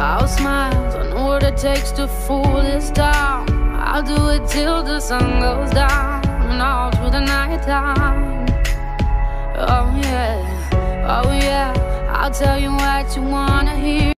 I'll smile, I know what it takes to fool this town. I'll do it till the sun goes down and all through the night time. Oh yeah, I'll tell you what you wanna hear.